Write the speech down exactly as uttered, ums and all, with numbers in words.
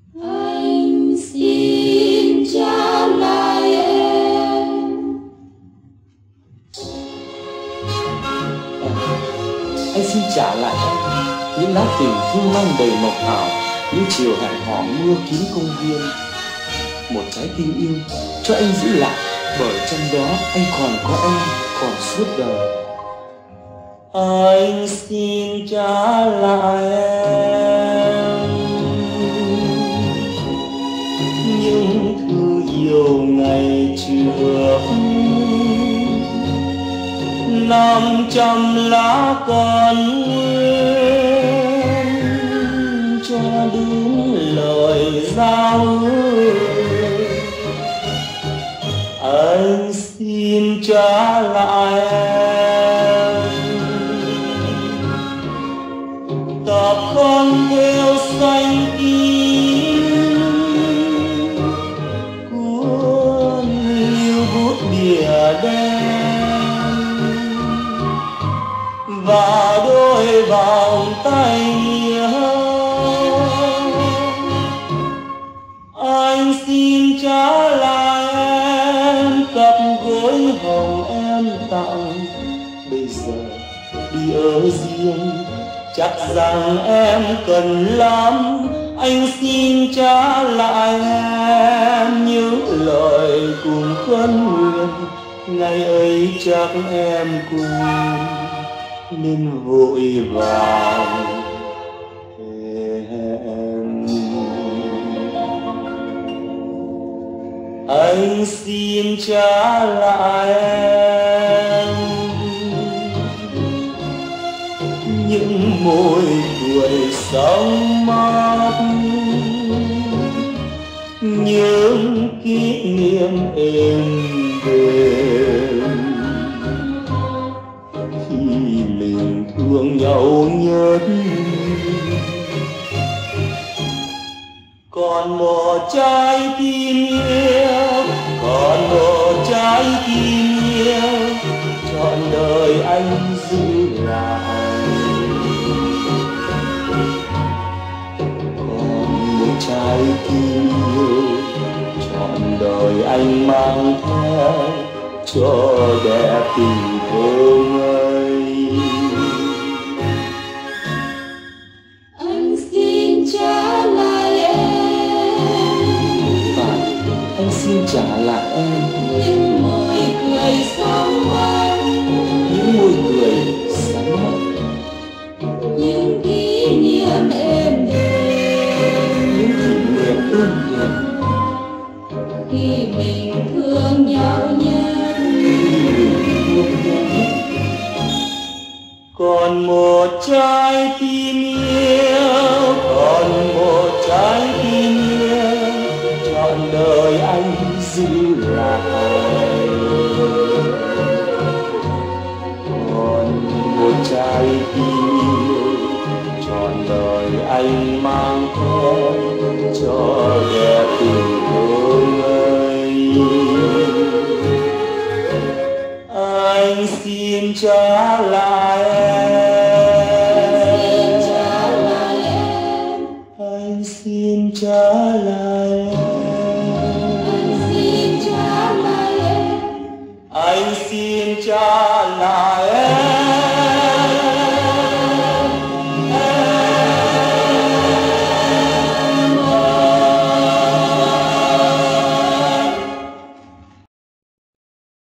Anh xin trả lại em. Anh xin trả lại em những lá tình thương mang đầy mộc ảo, những chiều hẹn hò mưa kín công viên. Một trái tim yêu cho anh giữ lại, bởi trong đó anh còn có em, còn suốt đời. Anh xin trả lại em những thứ yêu ngày trước, năm trăm lá còn nguyên cho đúng lời giao ước. Anh xin trả lại em tập con theo xanh kín, cuốn lưu bút bìa đen và đôi vòng tay nhớ. Anh xin trả lại em cặp gối hồng em tặng, bây giờ đi ở riêng chắc rằng em cần lắm. Anh xin trả lại em những lời cùng khấn nguyện, ngày ấy chắc em quên nên vội vàng hẹn. Anh xin trả lại em những môi cười sóng mát, những kỷ niệm êm đềm khi mình thương nhau nhất. Còn một trái tim yêu, còn một trái tim yêu, trọn đời anh giữ lại. Còn một trái tim yêu, trọn đời anh mang theo cho đẹp tình thương ấy. Anh xin trả lại em, anh xin trả lại em những môi cười sóng mắt, những môi cười sóng mắt, những kỷ niệm êm đềm, những kỷ niệm êm đềm khi mình thương nhau nhất. Còn một trái tim yêu, còn một trái tim yêu, trọn đời anh giữ lại. Còn một trái tim yêu, trọn đời anh mang theo cho đẹp tình thương ấy. Anh xin trả lại em, anh xin trả lại em, Anh xin trả lại em, anh xin trả lại